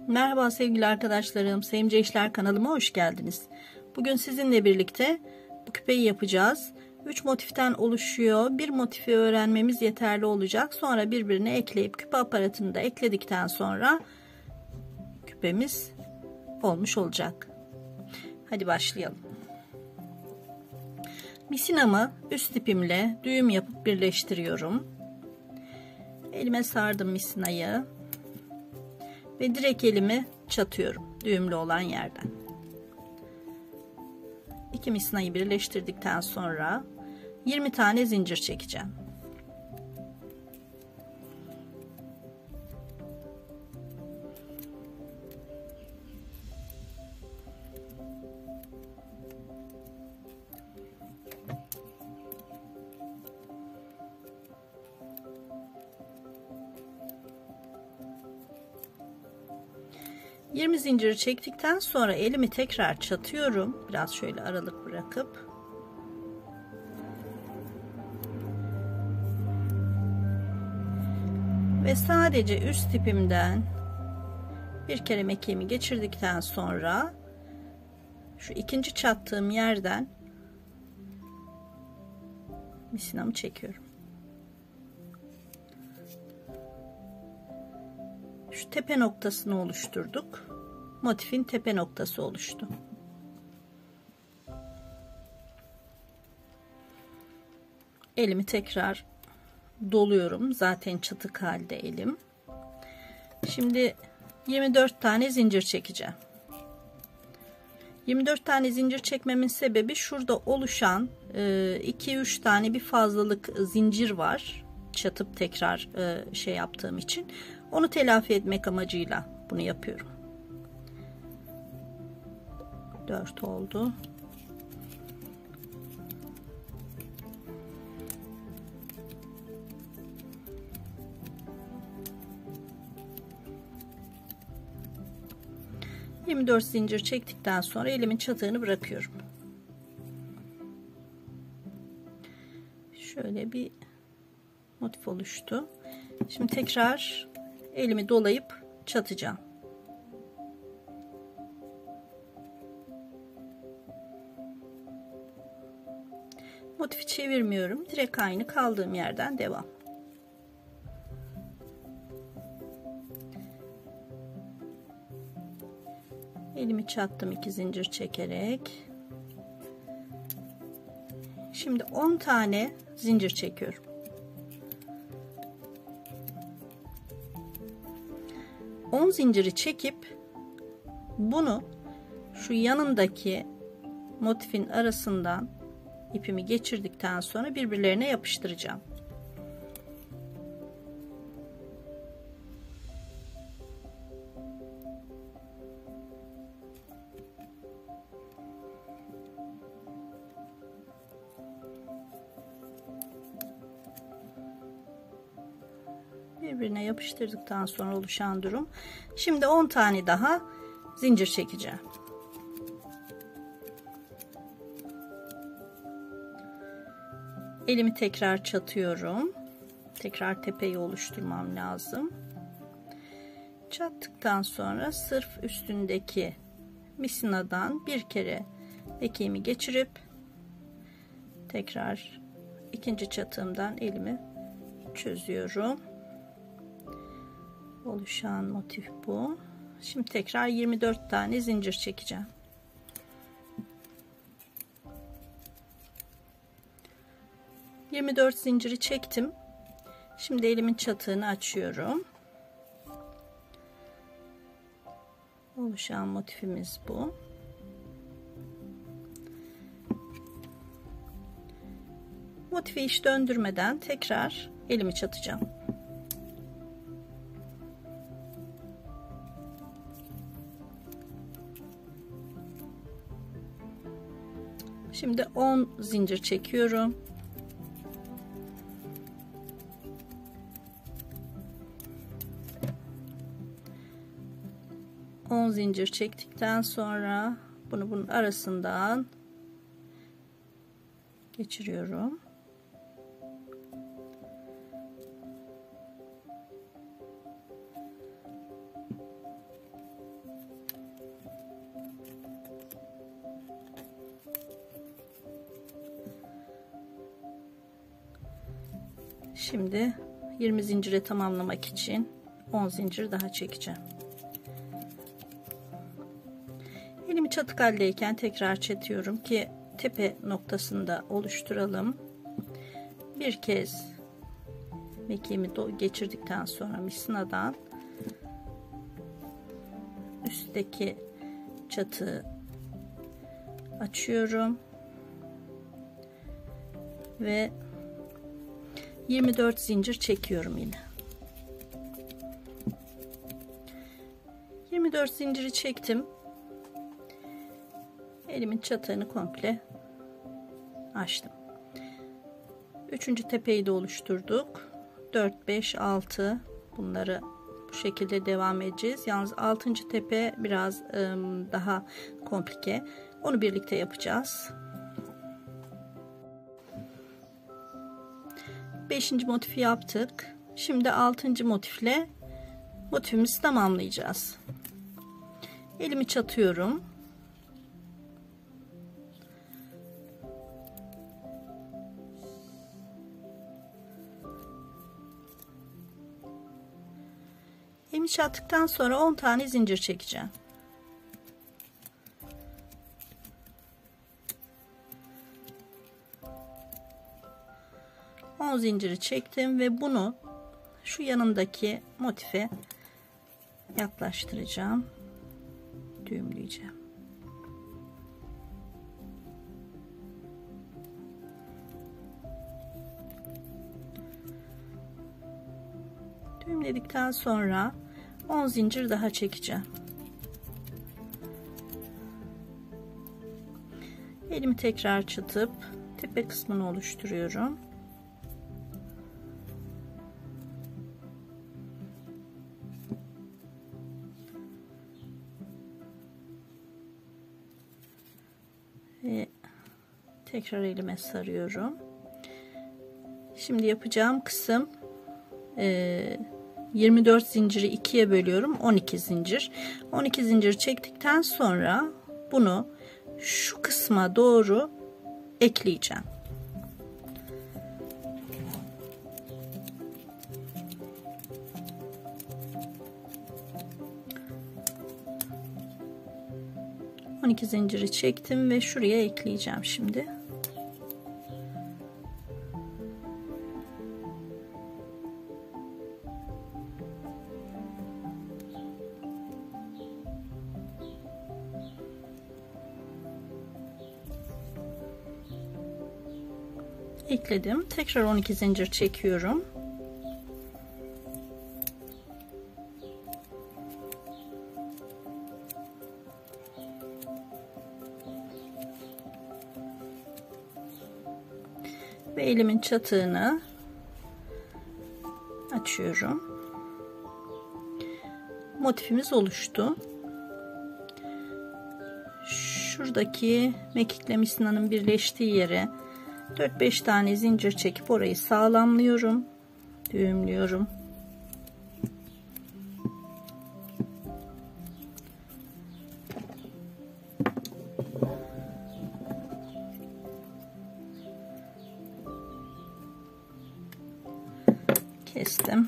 Merhaba sevgili arkadaşlarım, Sevimce İşler kanalıma hoş geldiniz. Bugün sizinle birlikte bu küpeyi yapacağız. 3 motiften oluşuyor. Bir motifi öğrenmemiz yeterli olacak. Sonra birbirine ekleyip küpe aparatını da ekledikten sonra küpemiz olmuş olacak. Hadi başlayalım. Misinamı üst ipimle düğüm yapıp birleştiriyorum. Elime sardım misinayı. Ve direkt elimi çatıyorum düğümlü olan yerden. 2 misinayı birleştirdikten sonra 20 tane zincir çekeceğim. ...20 zinciri çektikten sonra elimi tekrar çatıyorum. Biraz şöyle aralık bırakıp. Ve sadece üst ipimden bir kere mekiğimi geçirdikten sonra... ...şu ikinci çattığım yerden... ...misinamı çekiyorum. Şu tepe noktasını oluşturduk. Motifin tepe noktası oluştu. Elimi tekrar doluyorum. Zaten çıtık halde elim. Şimdi 24 tane zincir çekeceğim. 24 tane zincir çekmemin sebebi şurada oluşan 2-3 tane bir fazlalık zincir var. Çatıp tekrar şey yaptığım için. Onu telafi etmek amacıyla bunu yapıyorum. 4 oldu. ...24 zincir çektikten sonra elimin çatığını bırakıyorum. Şöyle bir motif oluştu. Şimdi tekrar elimi dolayıp çatacağım. Motifi çevirmiyorum. Direkt aynı kaldığım yerden devam. Elimi çattım 2 zincir çekerek. Şimdi 10 tane zincir çekiyorum. 10 zinciri çekip bunu şu yanındaki motifin arasından ipimi geçirdikten sonra birbirlerine yapıştıracağım. Birbirine yapıştırdıktan sonra oluşan durum. Şimdi 10 tane daha zincir çekeceğim. Elimi tekrar çatıyorum. Tekrar tepeyi oluşturmam lazım. Çattıktan sonra sırf üstündeki misinadan bir kere mekiğimi geçirip tekrar ikinci çatığımdan elimi çözüyorum. Oluşan motif bu. Şimdi tekrar 24 tane zincir çekeceğim. ...24 zinciri çektim. Şimdi elimin çatığını açıyorum. Oluşan motifimiz bu. Motifi hiç döndürmeden tekrar elimi çatacağım. Şimdi 10 zincir çekiyorum. Zincir çektikten sonra bunu bunun arasından geçiriyorum. Şimdi 20 zincire tamamlamak için 10 zincir daha çekeceğim. Elimi çatık haldeyken tekrar çekiyorum ki tepe noktasında oluşturalım. Bir kez mekiğimi geçirdikten sonra misinadan üstteki çatığı açıyorum ve 24 zincir çekiyorum yine. 24 zinciri çektim. Elimin çatığını komple açtım. Üçüncü tepeyi de oluşturduk. 4 5 6 bunları bu şekilde devam edeceğiz. Yalnız 6. tepe biraz daha komplike. Onu birlikte yapacağız. 5. motifi yaptık. Şimdi 6. motifle motifimizi tamamlayacağız. Elimi çatıyorum. Elimi çattıktan sonra 10 tane zincir çekeceğim. Zinciri çektim ve bunu şu yanındaki motife yaklaştıracağım, düğümleyeceğim. Düğümledikten sonra 10 zincir daha çekeceğim. Elimi tekrar çatıp tepe kısmını oluşturuyorum. Ve tekrar elime sarıyorum. Şimdi yapacağım kısım 24 zinciri ikiye bölüyorum. 12 zincir. 12 zincir çektikten sonra bunu şu kısma doğru ekleyeceğim. Zinciri çektim ve şuraya ekleyeceğim şimdi. Ekledim. Tekrar 12 zincir çekiyorum. Ve elimin çatığını açıyorum. Motifimiz oluştu. Şuradaki mekikle misinanın birleştiği yere 4-5 tane zincir çekip orayı sağlamlıyorum, düğümlüyorum. Kestim.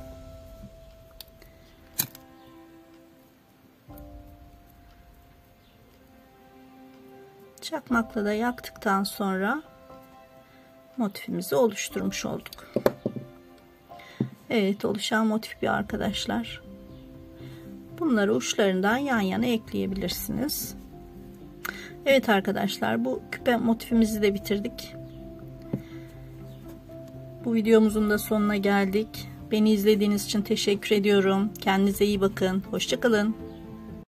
Çakmakla da yaktıktan sonra motifimizi oluşturmuş olduk. Evet, oluşan motif bir arkadaşlar. Bunları uçlarından yan yana ekleyebilirsiniz. Evet arkadaşlar, bu küpe motifimizi de bitirdik. Bu videomuzun da sonuna geldik. Beni izlediğiniz için teşekkür ediyorum. Kendinize iyi bakın. Hoşça kalın.